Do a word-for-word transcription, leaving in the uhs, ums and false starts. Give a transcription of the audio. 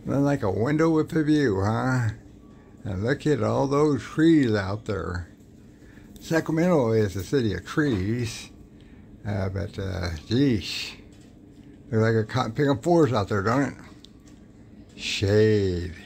Like a window with a view, huh? And look at all those trees out there. Sacramento is a city of trees, uh, but uh, geez, looks like a cotton picking forest out there, don't it? Shade.